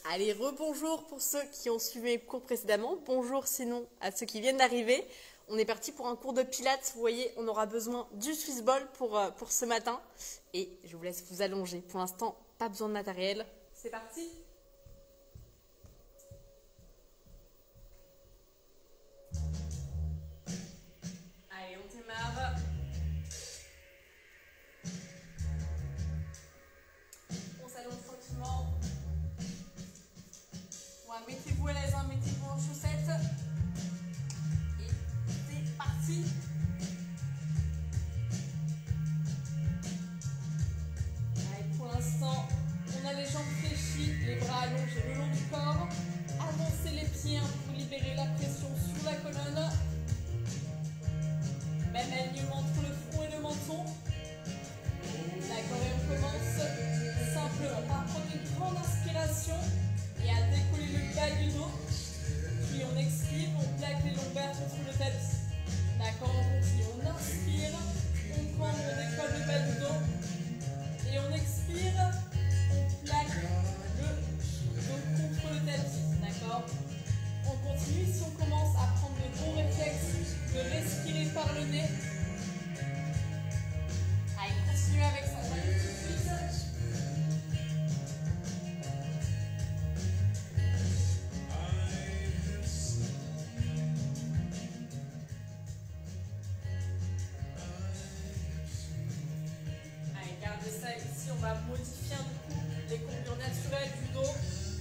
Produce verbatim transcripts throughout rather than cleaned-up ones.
Allez, rebonjour pour ceux qui ont suivi mes cours précédemment. Bonjour sinon à ceux qui viennent d'arriver. On est parti pour un cours de pilates. Vous voyez, on aura besoin du Swiss ball pour, euh, pour ce matin. Et je vous laisse vous allonger. Pour l'instant, pas besoin de matériel. C'est parti. Allez, on démarre. On s'allonge tranquillement. Voilà, mettez-vous à l'aise, hein, mettez-vous en chaussettes. Et c'est parti. Allez, pour l'instant, on a les jambes fléchies, les bras allongés le long du corps. Avancez les pieds hein, pour libérer la pression sur la colonne. Même alignement entre le front et le menton. D'accord, et on commence simplement par prendre une grande inspiration et à décoller le bas du dos. Puis on expire, on plaque les lombaires contre le tapis. D'accord, on continue. On inspire, on prend, on décolle le bas du dos. Et on expire, on plaque le dos contre le tapis. D'accord? On continue. Si on commence à prendre le bon réflexe de respirer par le nez. Allez, continuez avec ça. Allez, tout de suite. Allez, gardez ça ici. On va modifier un coup les contours naturels du dos.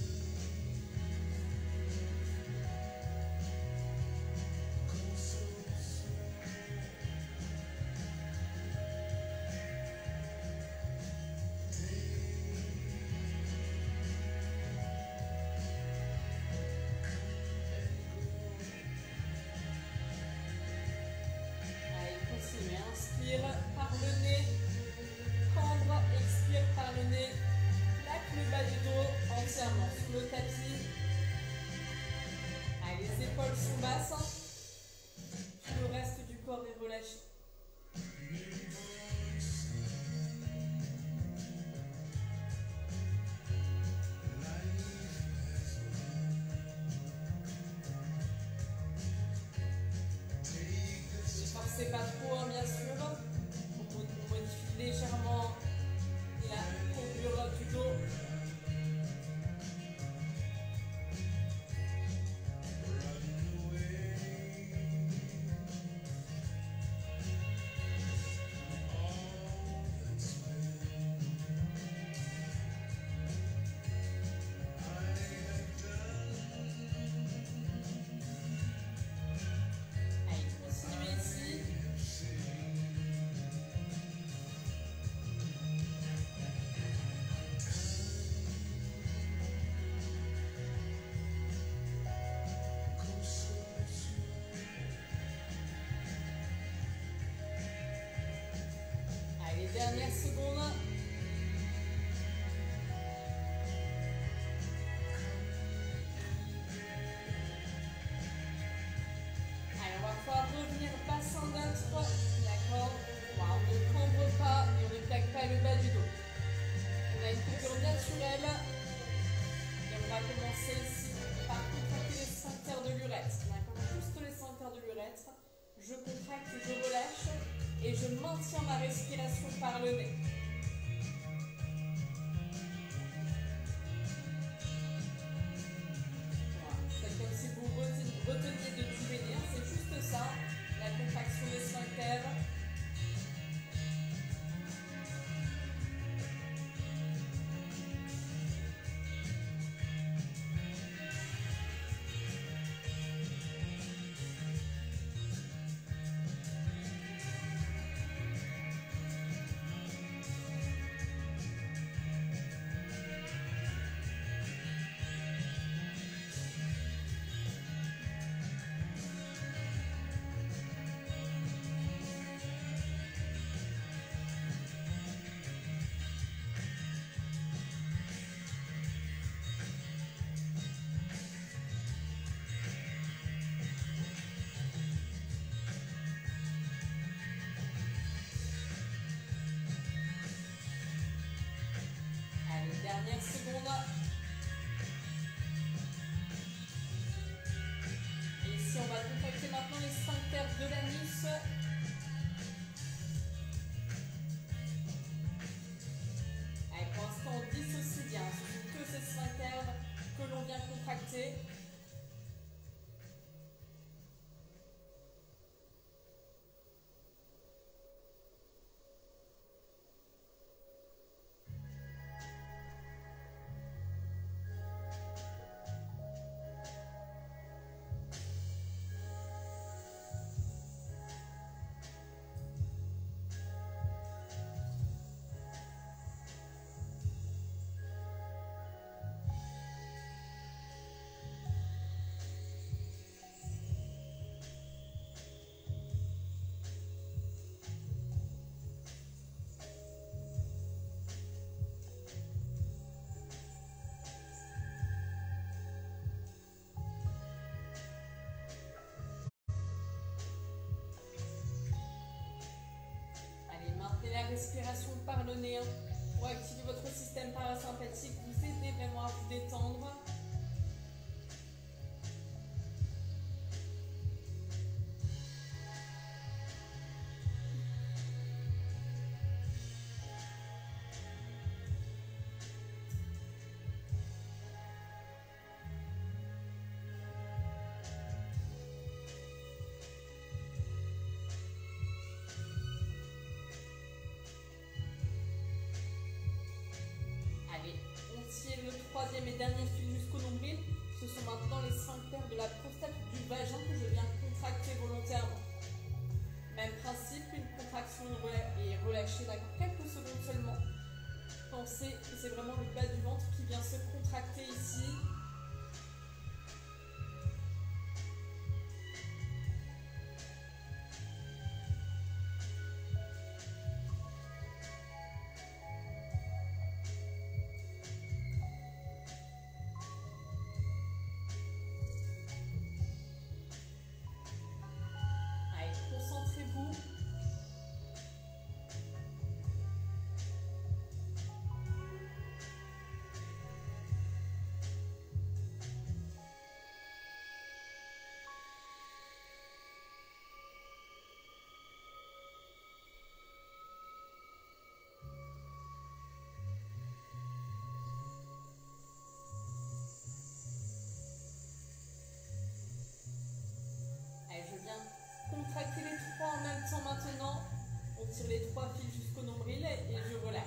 Inspire par le nez, prendre, expire par le nez, plaque le bas du dos entièrement sur le tapis. Allez, les épaules sont basses, puis le reste du corps est relâché. Ne forcez pas trop, hein, bien sûr. On modifie légèrement la courbure du dos. Dernière seconde. Allez, on va pouvoir revenir bassin neutre. D'accord. On ne cambre pas et on ne plaque pas le bas du dos. On a une courbure naturelle. Et on va commencer ici par contracter les sphincters de l'urètre. D'accord. Juste les sphincters de l'urètre. Je contracte, je relâche. Et je maintiens ma respiration par le nez. Voilà. C'est comme si vous reteniez depuis les nerfs. C'est juste ça, la contraction des sphincters. la respiration par le nez hein, pour activer votre système parasympathique, vous aider vraiment à vous détendre. Le troisième et dernier fil jusqu'au nombril, ce sont maintenant les sphincters de la prostate du vagin que je viens contracter volontairement. Même principe, une contraction est relâchée d'accord quelques secondes seulement. Pensez que c'est vraiment le bas du ventre qui vient se contracter ici. Je viens contracter les trois en même temps maintenant. On tire les trois fils jusqu'au nombril et je relâche.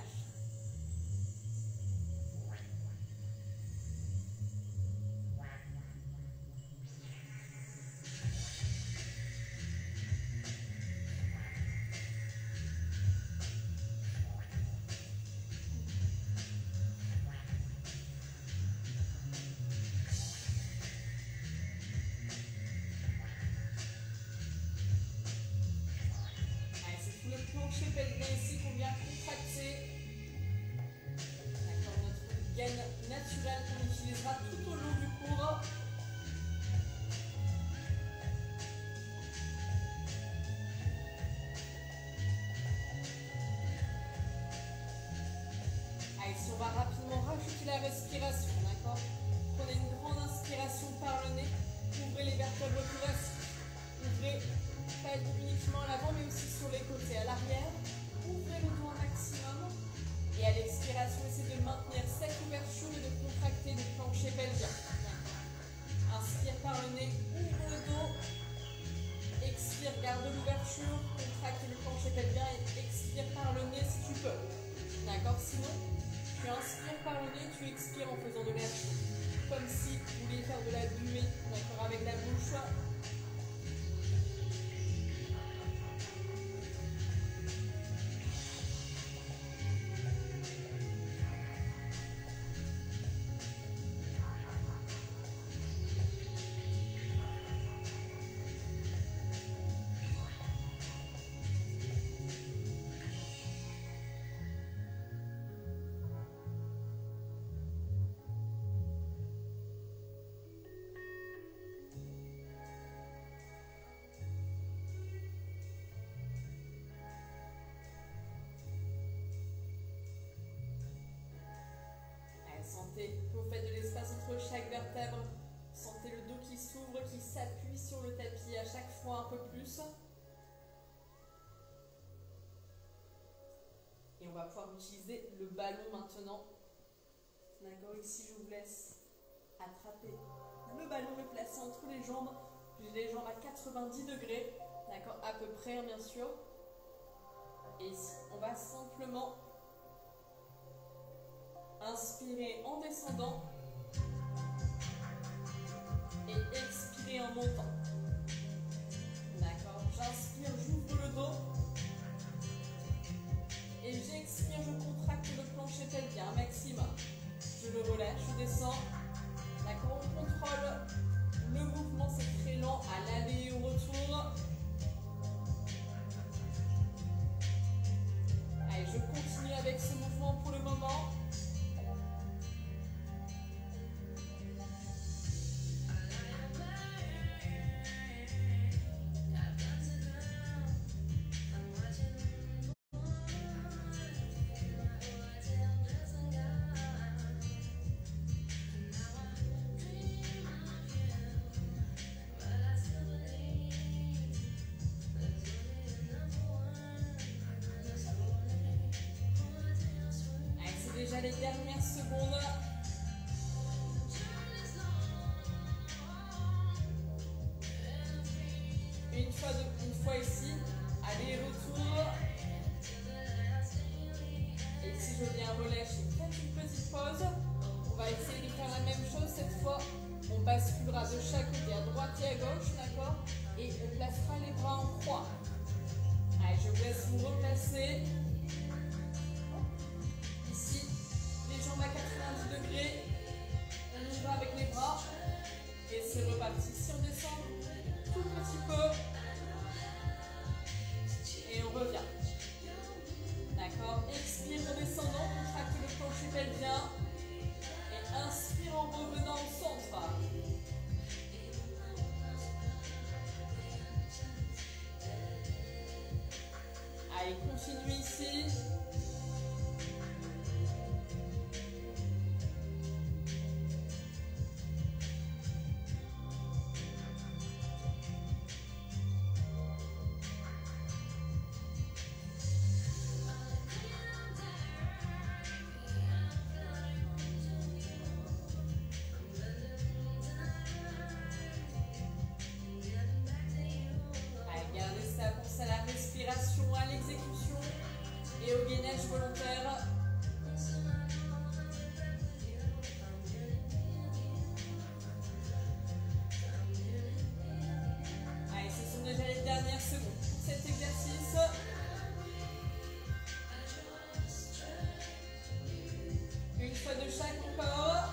Plancher pelvien ici qu'on vient contracter. D'accord, notre gaine naturelle qu'on utilisera tout au long du cours. Allez, si on va rapidement rajouter la respiration, d'accord. Prenez une grande inspiration par le nez, ouvrez les vertèbres thoraciques, ouvrez pas uniquement à l'avant mais aussi sur les côtés, à l'arrière, ouvrez le dos au maximum et à l'expiration essayez de maintenir cette ouverture et de contracter le plancher pelvien. Inspire par le nez, ouvre le dos, expire, garde l'ouverture, contracte le plancher pelvien et expire par le nez si tu peux. D'accord, sinon tu inspires par le nez, tu expires en faisant de l'air chaud, comme si tu voulais faire de la buée, d'accord, avec la bouche. Sentez que vous faites de l'espace entre chaque vertèbre. Sentez le dos qui s'ouvre, qui s'appuie sur le tapis à chaque fois un peu plus. Et on va pouvoir utiliser le ballon maintenant. D'accord, ici je vous laisse attraper le ballon, le placer entre les jambes. J'ai les jambes à quatre-vingt-dix degrés. D'accord, à peu près hein, bien sûr. Et ici, on va simplement inspirer en descendant et expirer en montant. D'accord, j'inspire, j'ouvre le dos et j'expire, je contracte le plancher pelvien un maximum. Je le relâche, je descends. D'accord, on contrôle le mouvement, c'est très lent à l'aller et au retour. Allez, je continue avec ce mouvement pour le moment. déjà les dernières secondes. Une fois, de, une fois ici, aller-retour. Et si je viens relâcher, faites une petite pause. On va essayer de faire la même chose cette fois. On basculera de chaque côté, à droite et à gauche, d'accord? Et on placera les bras en croix. Allez, je vous laisse vous replacer. Ici, les jambes à quatre-vingt-dix degrés. On y va avec les bras. Et c'est reparti. Si on descend tout petit peu. Et on revient. D'accord? Expire en descendant, contracte le plancher pelvien. Et inspire en revenant au centre. Allez, continue ici. Et au gainage volontaire. Allez, ce sont déjà les dernières secondes pour cet exercice. Une fois de chaque encore.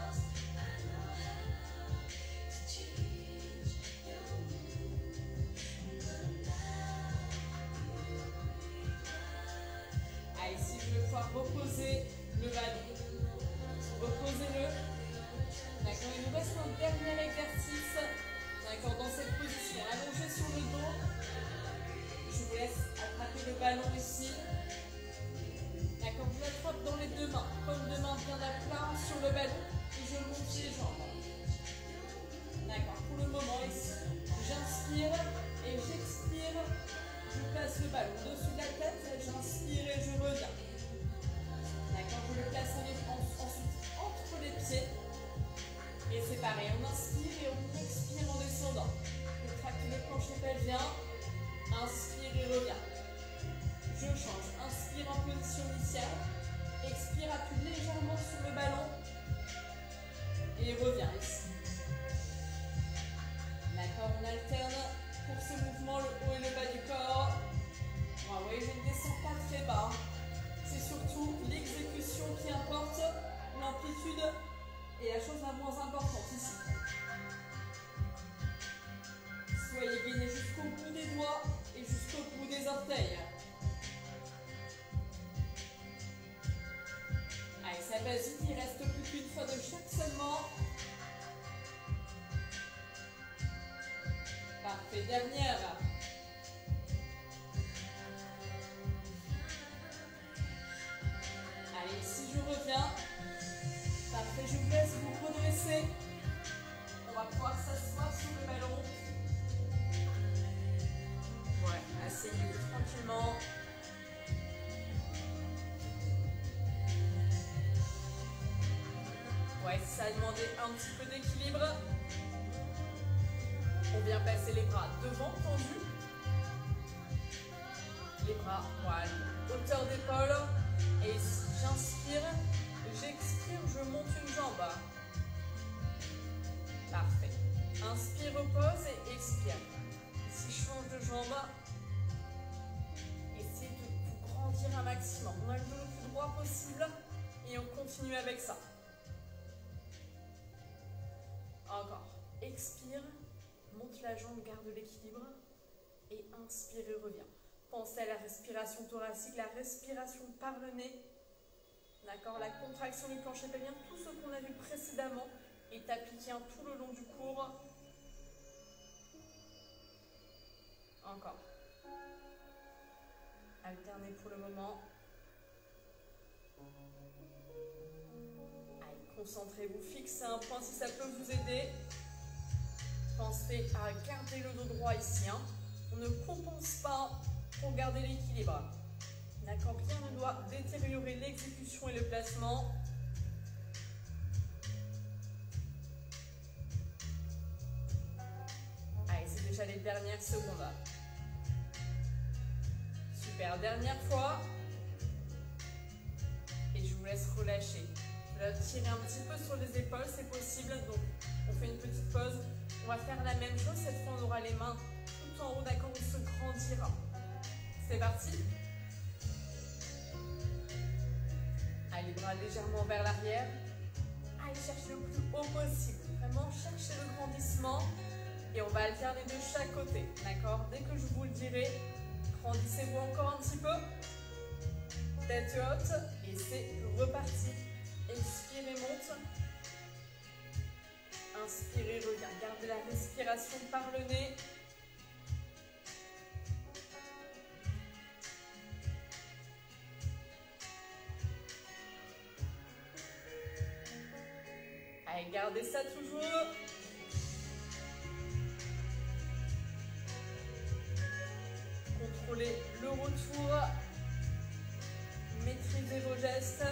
Reposez le ballon. Reposez-le. D'accord, il nous reste un dernier exercice. D'accord, dans cette position. Allongé sur le dos. Je vous laisse attraper le ballon ici. D'accord, je l'attrape dans les deux mains. Comme deux mains bien à plat sur le ballon. Et je monte les jambes. D'accord, pour le moment ici. J'inspire et j'expire. Je place le ballon au-dessus de la tête. J'inspire et je reviens. D'accord, je le place ensuite entre les pieds. Et c'est pareil, on inspire et on expire en descendant. Contracte le plancher pelvien. Inspire et reviens. Je change. Inspire en position initiale. Expire, appuie légèrement sur le ballon. Et reviens ici. D'accord, on alterne pour ce mouvement le haut et le bas du corps. Bon, vous voyez, je ne descends pas très bas. C'est surtout l'exécution qui importe, l'amplitude est la chose la moins importante ici. Soyez gainés jusqu'au bout des doigts et jusqu'au bout des orteils. Allez, ça passe vite, il reste plus qu'une fois de chaque seulement. Parfait, dernière. Allez, si je reviens, parfait, je vous laisse vous redresser. On va pouvoir s'asseoir sur le ballon. Ouais, asseyez-vous tranquillement. Ouais, ça a demandé un petit peu d'équilibre. On vient passer les bras devant, tendus. Les bras, voilà, hauteur d'épaule. Et j'inspire, j'expire, je monte une jambe. Parfait. Inspire, repose et expire. Si je change de jambe, essayez de vous grandir un maximum. On a le dos le plus droit possible et on continue avec ça. Encore. Expire, monte la jambe, garde l'équilibre et inspire et reviens. Pensez à la respiration thoracique, la respiration par le nez. D'accord, la contraction du plancher pelvien, tout ce qu'on a vu précédemment est appliqué tout le long du cours. Encore. Alternez pour le moment. Allez, concentrez-vous, fixez un point si ça peut vous aider. Pensez à garder le dos droit ici. Hein. On ne compense pas pour garder l'équilibre. D'accord, rien ne doit détériorer l'exécution et le placement. déjà les dernières secondes. Super, dernière fois. Et je vous laisse relâcher. Je vais tirer un petit peu sur les épaules, c'est possible. Donc, on fait une petite pause. On va faire la même chose. Cette fois, on aura les mains tout en haut, d'accord? On se grandira. C'est parti. Allez, les bras légèrement vers l'arrière. Allez, cherchez le plus haut possible. Vraiment, cherchez le grandissement. Et on va alterner de chaque côté, d'accord? Dès que je vous le dirai, grandissez-vous encore un petit peu. Tête haute. Et c'est reparti. Expirez, monte. Inspirez, reviens. Gardez la respiration par le nez. Allez, gardez ça toujours. Contrôlez le retour. Maîtrisez vos gestes.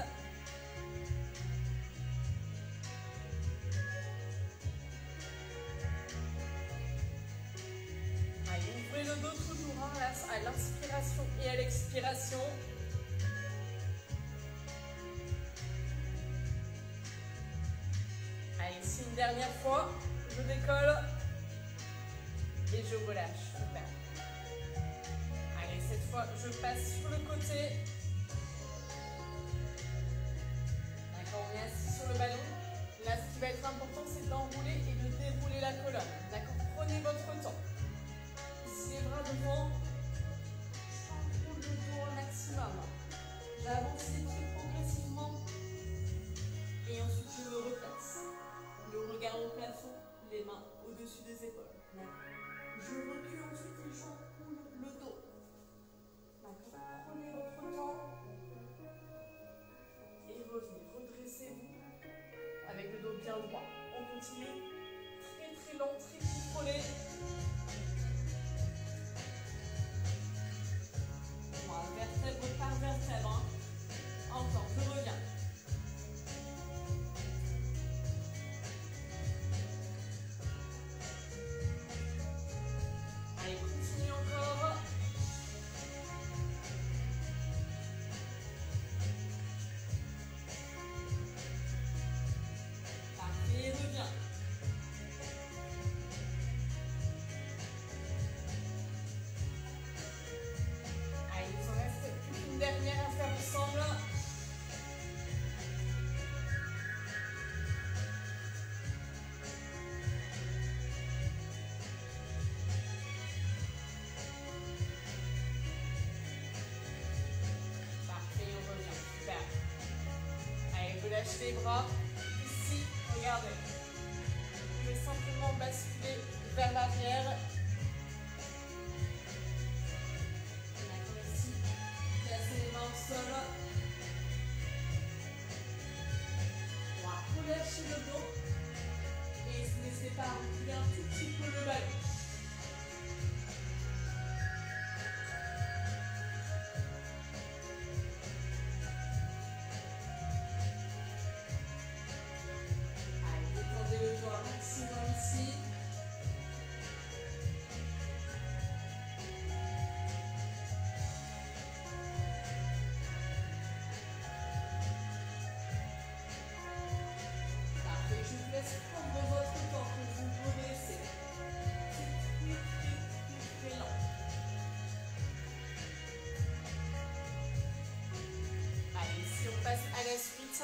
Allez, ouvrez le dos toujours hein, à l'inspiration et à l'expiration. Allez, ici une dernière fois. Je décolle. Et je relâche. Super. Allez, cette fois, je passe sur le côté. D'accord, on est assis sur le ballon. Là, ce qui va être important, c'est d'enrouler et de dérouler la colonne. D'accord, prenez votre temps. Ici, les bras devant. J'enroule le dos au maximum. J'avance les pieds progressivement. Et ensuite, je me replace. Le regard au plafond, les mains au-dessus des épaules. Je recule ensuite et j'enroule le dos. D'accord, prenez votre temps. Et revenez, redressez-vous avec le dos bien droit. On continue, très très lent, très contrôlé. Voilà, vertèbre par vertèbre. Hein. Encore, je reviens. Allez, continue encore. Et reviens. Allez, il nous en reste une dernière à faire ensemble. Parfait, on revient. Super. Allez, relâchez les bras. Ici, regardez. Vous pouvez simplement basculer vers l'arrière. D'accord, ici. Placez les mains au sol. Voilà, relâchez le dos. Et n'hésitez pas à reculer un tout petit peu le ballon. Maximum ici. Parfait, je vous laisse prendre votre temps pour vous redresser. C'est très très très très lent. Allez, ici on passe à la suite.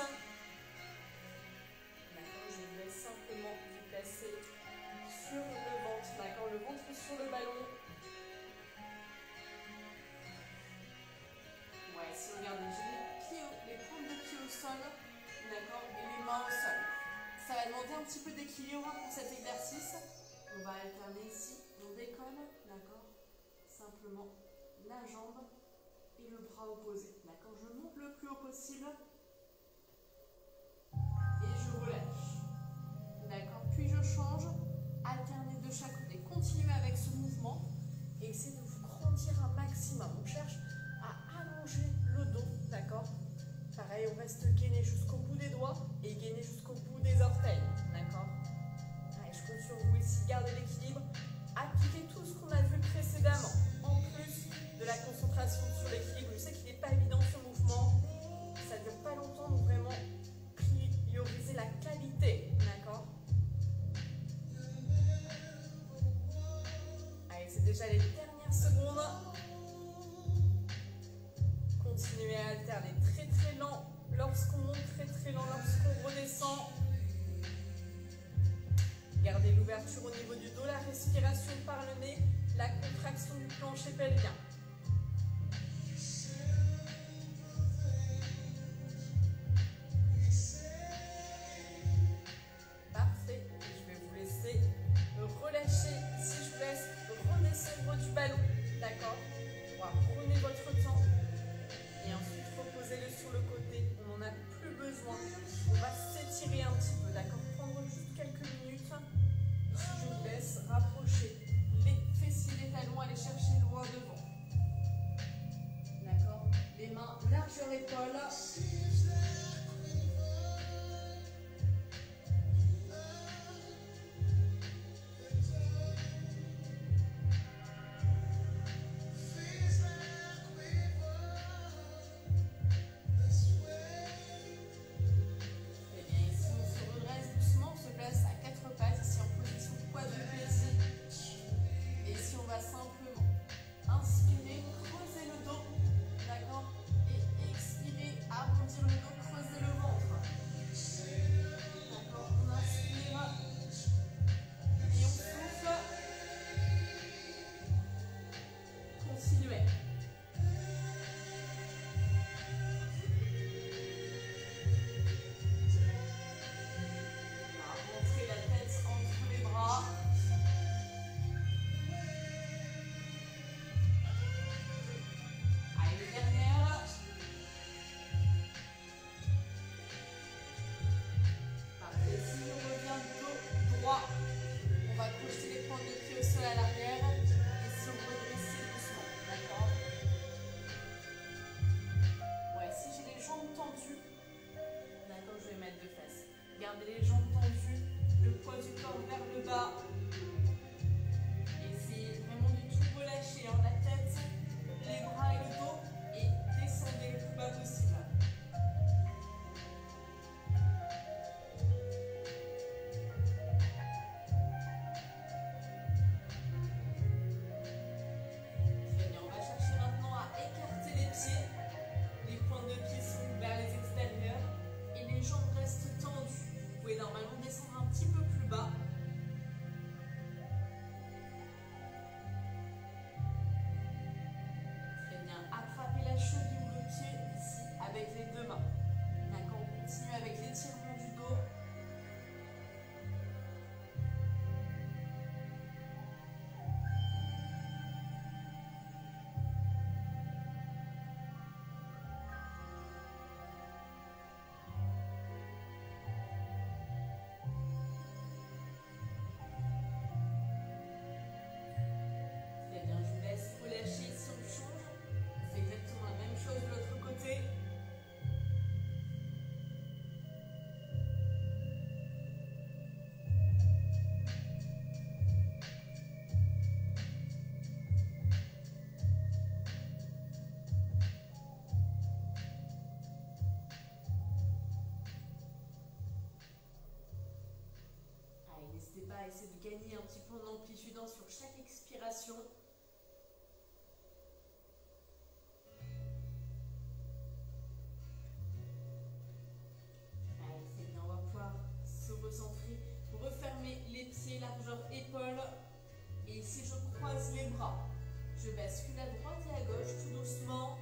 Simplement vous placer sur le ventre, d'accord, le ventre sur le ballon. Ouais, si regardez, j'ai les pieds, les pointes de pied au sol, d'accord, et les mains au sol. Ça va demander un petit peu d'équilibre pour cet exercice. On va alterner ici, on décolle, d'accord, simplement la jambe et le bras opposé, d'accord. Je monte le plus haut possible et je relâche. D'accord, puis je change, alternez de chaque côté, continuez avec ce mouvement et essayez de vous grandir un maximum. On cherche à allonger le dos, d'accord. Pareil, on reste gainé jusqu'au bout des doigts et gainé jusqu'au bout des orteils, d'accord. Allez, je compte sur vous ici, gardez l'équilibre, appliquez tout déjà les dernières secondes. Continuez à alterner très très lent lorsqu'on monte, très très lent lorsqu'on redescend. Gardez l'ouverture au niveau du dos, la respiration par le nez, la contraction du plancher pelvien. Parfait. Je vais vous laisser relâcher. Si je vous laisse redescendre du ballon, d'accord? Prenez votre temps et ensuite reposez-le sur le côté. On n'en a plus besoin. On va s'étirer un petit peu, d'accord? Prendre juste quelques minutes. Si je vous laisse rapprocher les fessiers des talons, aller chercher loin devant. D'accord? Les mains largeur épaule. Gardez les jambes tendues, le poids du corps vers le bas. Essayez vraiment de tout relâcher, hein, la tête, les bras et le dos, et descendez le plus bas possible. Très bien, on va chercher maintenant à écarter les pieds. Les pointes de pied sont vers les extérieurs et les jambes restent tendues. Vous pouvez normalement descendre un petit peu plus bas. Très bien. Attrapez la cheville ou le pied ici avec les deux mains. D'accord, on continue avec l'étirement du dos. N'hésitez pas à essayer de gagner un petit peu en amplitude sur chaque expiration. Allez, c'est bien, on va pouvoir se recentrer, refermer les pieds, largeur épaule. Et ici, je croise les bras. Je bascule à droite et à gauche tout doucement.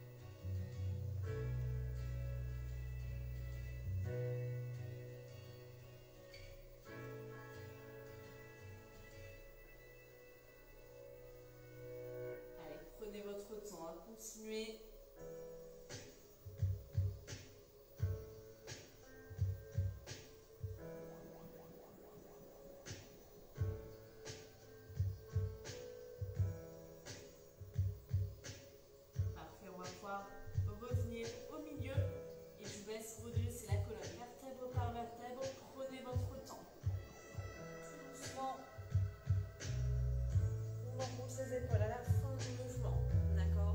Prenez votre temps à continuer. Parfait, on va pouvoir revenir au milieu et je vous laisse redresser la colonne vertèbre par vertèbre. Prenez votre temps. Tout doucement. On enroule ses épaules à la fin du mouvement. D'accord?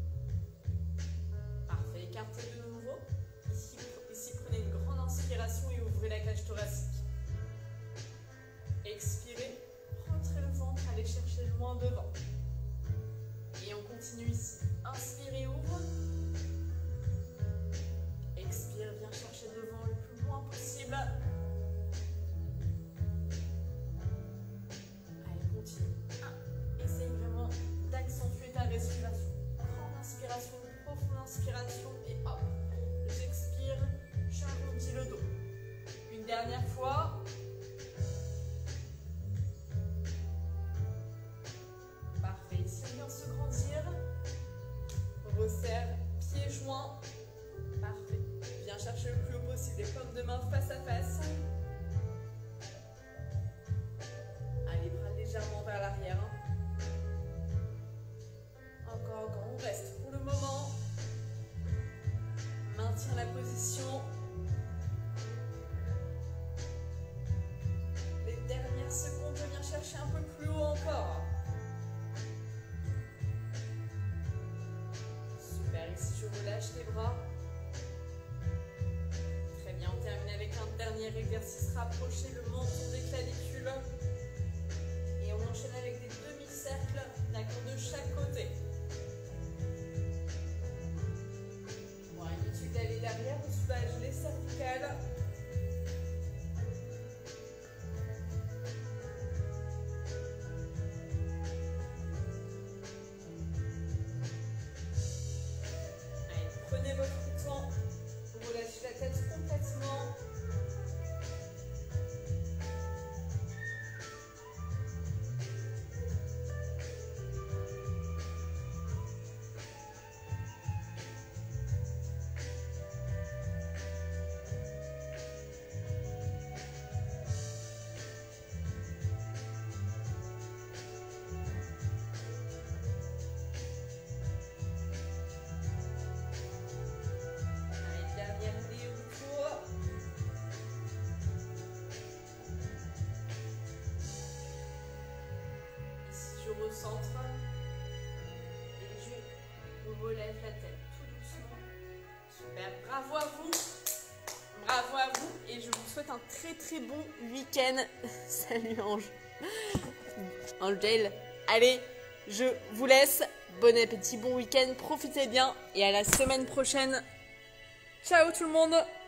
Parfait. Écartez de nouveau. Ici, ici, prenez une grande inspiration et ouvrez la cage thoracique. Expirez. Rentrez le ventre. Allez aller chercher loin devant. Et on continue ici. Inspire et ouvre. Expire, viens chercher devant le plus loin possible. Allez, continue. Un. Essaye vraiment d'accentuer ta respiration. Prends l'inspiration, une profonde inspiration et hop, j'expire, j'arrondis le dos. Une dernière fois. Parfait. Ici, on vient se grandir. Resserre, pieds joints. Parfait. Viens chercher le plus haut possible les paumes de main face à face. Allez, bras légèrement vers l'arrière. Encore, encore. On reste pour le moment. Maintiens la position. Les dernières secondes, je viens chercher un peu plus haut encore. Super, ici je relâche les bras. Très bien, on termine avec un dernier exercice. Rapprocher le menton des clavicules. Et on enchaîne avec des demi-cercles, d'accord, de chaque côté. Bon, inutile d'aller derrière, on soulage les cervicales. Prenez votre temps, relâchez la tête complètement. Je recentre et je relève la tête tout doucement. Super, bravo à vous, bravo à vous et je vous souhaite un très très bon week-end. Salut Ange, Angel. Allez, je vous laisse, bon appétit, bon week-end, profitez bien et à la semaine prochaine. Ciao tout le monde.